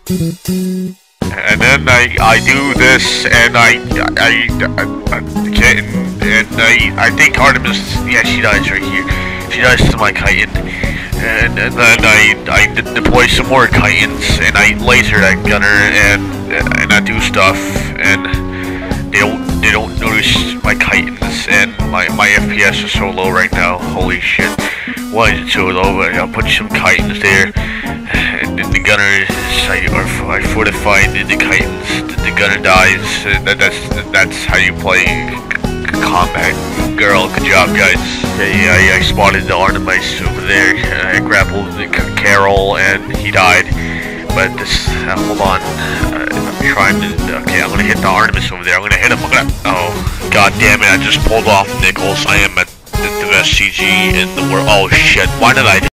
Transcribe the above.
And then I do this, and I think Artemis, yeah, she dies right here. She dies to my chitin, and then I deploy some more chitins, and I laser that gunner, and I do stuff, and they don't notice my chitins, and my FPS is so low right now. Holy shit, why is it so low? I'll put some chitins there, and the gunner is I fortified the chitins. The gunner dies. That's how you play combat. Girl, good job, guys. I spotted the Artemis over there. I grappled the Carol, and he died. But this, hold on. I'm trying to. Okay, I'm gonna hit the Artemis over there. I'm gonna hit him. Oh, god damn it! I just pulled off Nichols. I am at the best CG in the world. Oh shit! Why did I?